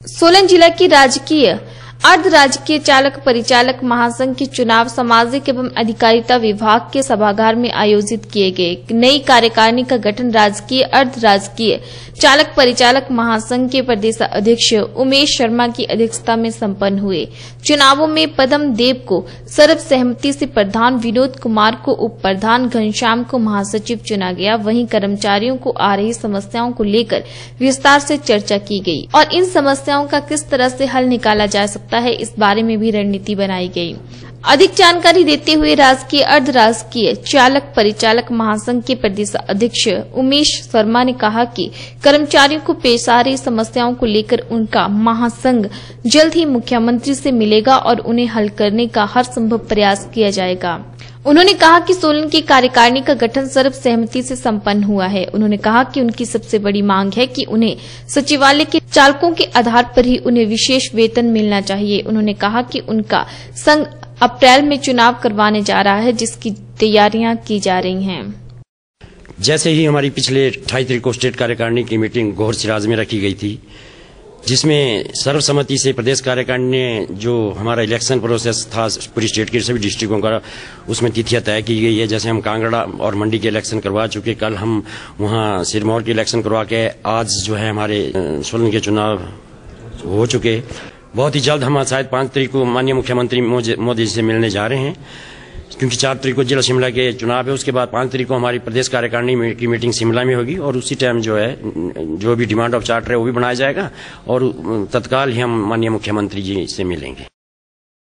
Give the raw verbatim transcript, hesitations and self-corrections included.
सोलन जिला की राजकीय अर्ध राजकीय चालक परिचालक महासंघ के चुनाव सामाजिक एवं अधिकारिता विभाग के सभागार में आयोजित किए गए। नई कार्यकारिणी का गठन राजकीय अर्ध राजकीय चालक परिचालक महासंघ के प्रदेश अध्यक्ष उमेश शर्मा की अध्यक्षता में संपन्न हुए। चुनावों में पदम देव को सर्वसहमति से प्रधान, विनोद कुमार को उप प्रधान, घनश्याम को महासचिव चुना गया। वहीं कर्मचारियों को आ रही समस्याओं को लेकर विस्तार से चर्चा की गई और इन समस्याओं का किस तरह से हल निकाला जा सकता है, इस बारे में भी रणनीति बनाई गई। अधिक जानकारी देते हुए राजकीय अर्ध राजकीय चालक परिचालक महासंघ के प्रदेश अध्यक्ष उमेश शर्मा ने कहा कि कर्मचारियों को पेश आ रही समस्याओं को लेकर उनका महासंघ जल्द ही मुख्यमंत्री से मिलेगा और उन्हें हल करने का हर संभव प्रयास किया जाएगा। उन्होंने कहा कि सोलन की कार्यकारिणी का गठन सर्वसहमति से संपन्न हुआ है। उन्होंने कहा कि उनकी सबसे बड़ी मांग है कि उन्हें सचिवालय के चालकों के आधार पर ही उन्हें विशेष वेतन मिलना चाहिए। उन्होंने कहा कि उनका संघ अप्रैल में चुनाव करवाने जा रहा है, जिसकी तैयारियां की जा रही हैं। जैसे ही हमारी पिछले अट्ठाईस तारीख को स्टेट कार्यकारिणी की मीटिंग गोहर सिराज में रखी गई थी, जिसमें सर्वसम्मति से प्रदेश कार्यकारिणी ने जो हमारा इलेक्शन प्रोसेस था पूरी स्टेट के सभी डिस्ट्रिक्टों का, उसमें तिथियां तय की गई है। जैसे हम कांगड़ा और मंडी के इलेक्शन करवा चुके, कल हम वहां सिरमौर के इलेक्शन करवा के आज जो है हमारे सोलन के चुनाव हो चुके। बहुत ही जल्द हम शायद पांच तारीख को माननीय मुख्यमंत्री मोदी जी से मिलने जा रहे हैं, क्योंकि चार तारीख को जिला शिमला के चुनाव है। उसके बाद पांच तारीख को हमारी प्रदेश कार्यकारिणी की मीटिंग शिमला में होगी और उसी टाइम जो है जो भी डिमांड ऑफ चार्टर है वो भी बनाया जाएगा और तत्काल ही हम माननीय मुख्यमंत्री जी से मिलेंगे।